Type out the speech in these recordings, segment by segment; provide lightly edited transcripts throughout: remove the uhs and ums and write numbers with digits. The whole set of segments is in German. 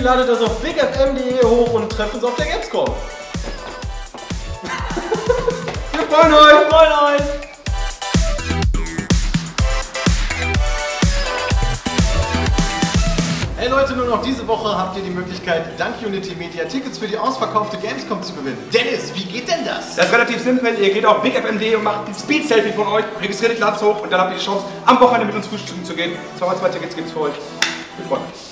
ladet das auf bigfm.de hoch und trefft uns auf der Gamescom. Wir freuen euch! Wir freuen euch! Hey Leute, nur noch diese Woche habt ihr die Möglichkeit, dank Unity Media Tickets für die ausverkaufte Gamescom zu gewinnen. Dennis, wie geht denn das? Das ist relativ simpel. Ihr geht auf bigfm.de und macht ein Speed-Selfie von euch, registriert die Ladens hoch und dann habt ihr die Chance, am Wochenende mit uns frühstücken zu gehen. 2 Tickets gibt es für euch. Wir freuen uns.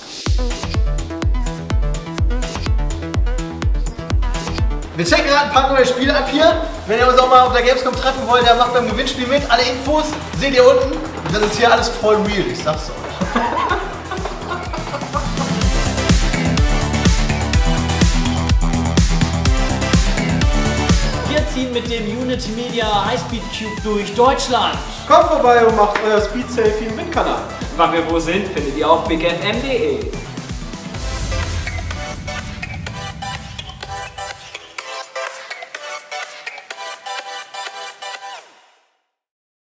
Wir checken gerade ein paar neue Spiele ab hier. Wenn ihr uns auch mal auf der Gamescom treffen wollt, dann macht beim Gewinnspiel mit. Alle Infos seht ihr unten. Und das ist hier alles voll real, ich sag's euch. Wir ziehen mit dem Unity Media Highspeed Cube durch Deutschland. Kommt vorbei und macht euer Speed-Selfie im Windkanal. Wann wir wo sind, findet ihr auf bigfm.de.